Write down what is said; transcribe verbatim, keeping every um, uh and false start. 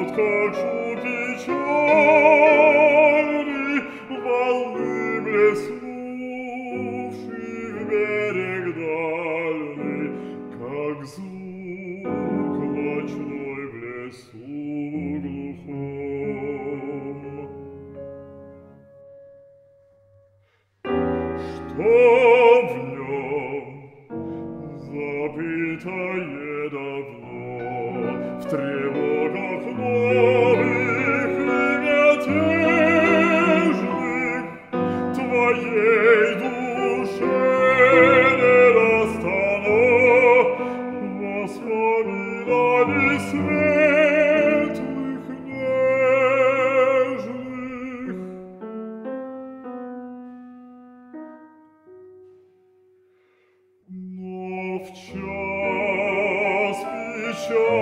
как шум печальный, волны блеснувший в берег дальний, как звук ночной в лесу глухом. Что в нем забытое давно, в тревогах новых и мятежных, твоей душе не достано воспоминаний светлых, нежных. Но в час печали